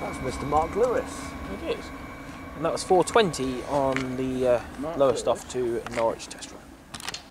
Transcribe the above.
That's Mr. Mark Lewis. It is. And that was 4:20 on the lowest off to Norwich test run.